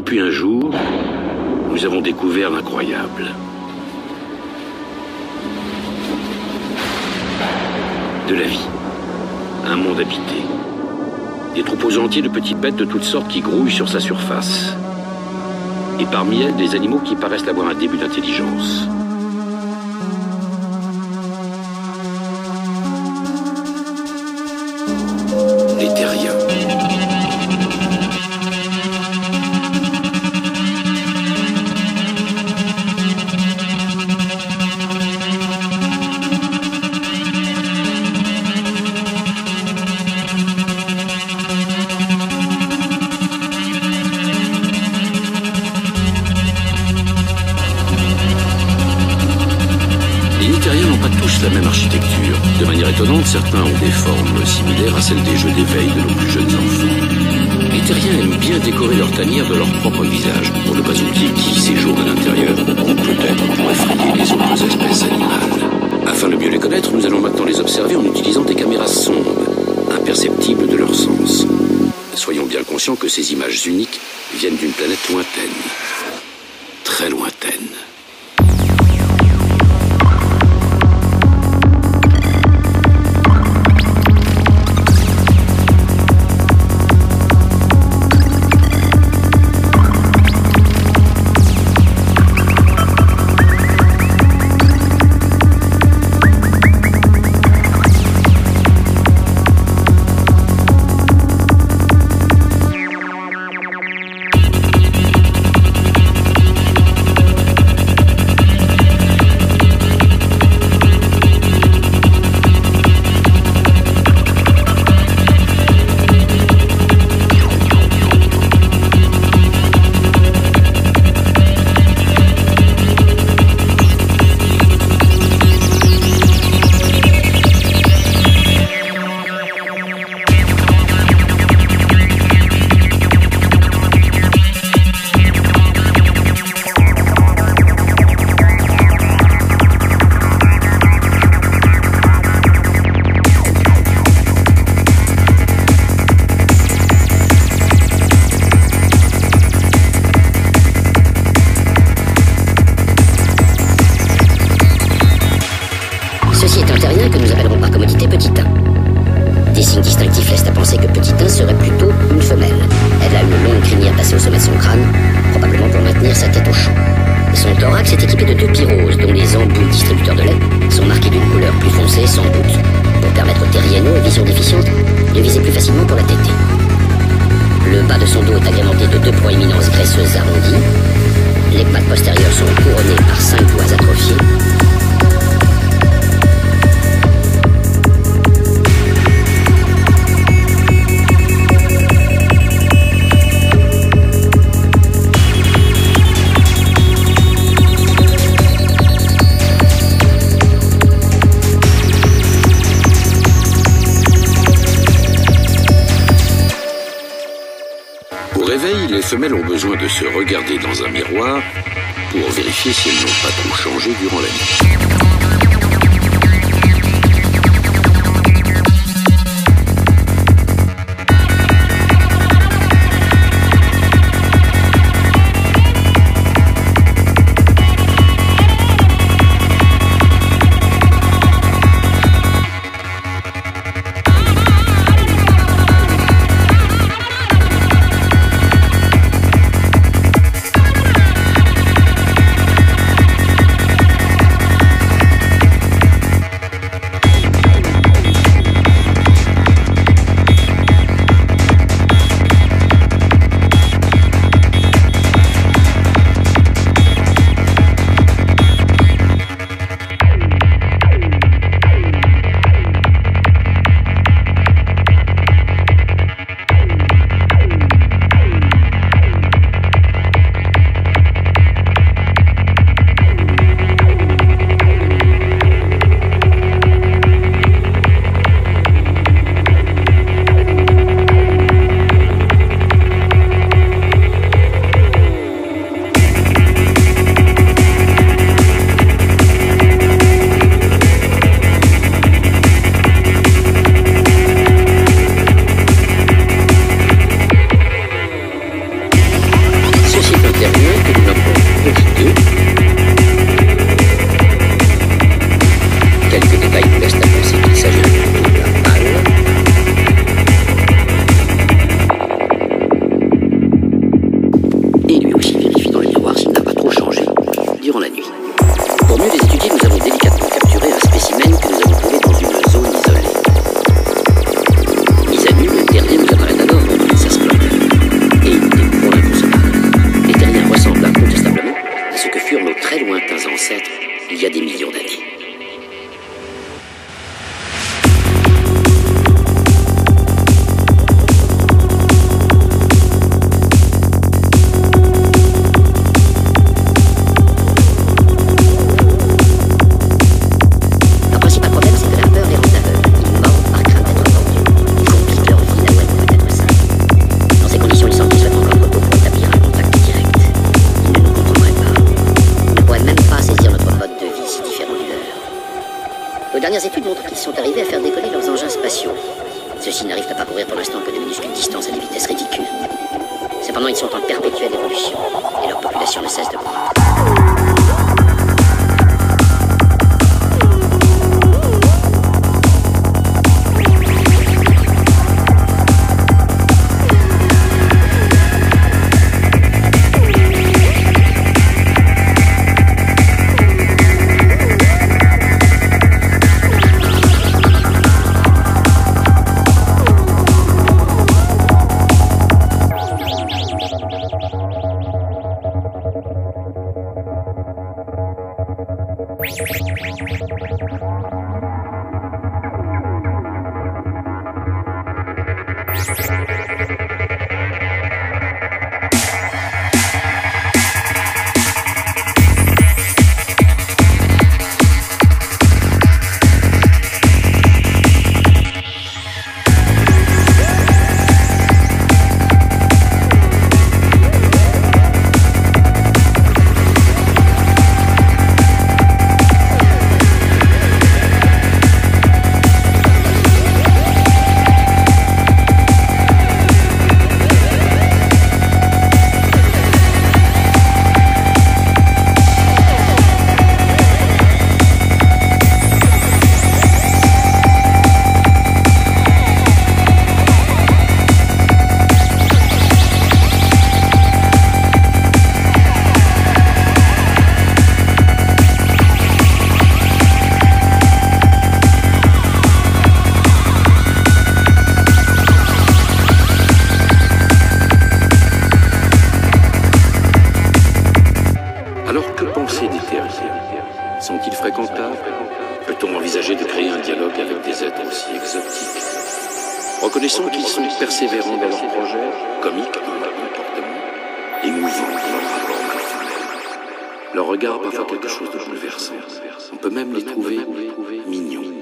puis un jour, nous avons découvert l'incroyable. De la vie. Un monde habité. Des troupeaux entiers de petites bêtes de toutes sortes qui grouillent sur sa surface. Et parmi elles, des animaux qui paraissent avoir un début d'intelligence. Les terriens. La même architecture. De manière étonnante, certains ont des formes similaires à celles des jeux d'éveil de nos plus jeunes enfants. Les terriens aiment bien décorer leur tanière de leur propre visage, pour ne pas oublier qui séjourne à l'intérieur, ou peut-être pour effrayer les autres espèces animales. Afin de mieux les connaître, nous allons maintenant les observer en utilisant des caméras sondes, imperceptibles de leur sens. Soyons bien conscients que ces images uniques viennent d'une planète lointaine. Très lointaine. Ceci est un terrien que nous appellerons par commodité Petit 1. Des signes distinctifs laissent à penser que Petit 1 serait plutôt une femelle. Elle a une longue crinière passée au sommet de son crâne, probablement pour maintenir sa tête au chaud. Son thorax est équipé de 2 pyrrhoses, dont les embouts distributeurs de lait sont marqués d'une couleur plus foncée, sans doute, pour permettre aux terrienneaux à vision déficiente de viser plus facilement pour la tétée. Le bas de son dos est agrémenté de 2 proéminences graisseuses arrondies. Les pattes postérieures sont couronnées par 5 doigts atrophiés. Au réveil, les femelles ont besoin de se regarder dans un miroir pour vérifier si elles n'ont pas trop changé durant la nuit. dernières études montrent qu'ils sont arrivés à faire décoller leurs engins spatiaux. Ceux-ci n'arrivent à parcourir pour l'instant que de minuscules distances à des vitesses ridicules. Cependant, ils sont en perpétuelle évolution, et leur population ne cesse de croître. Sont-ils fréquentables? Peut-on envisager de créer un dialogue avec des êtres aussi exotiques? Reconnaissons qu'ils sont persévérants dans leurs projets, comiques dans leur comportement, émouvants dans leur rapport mal-fidèle. Leur regard a parfois quelque chose de bouleversant. On peut même les trouver mignons.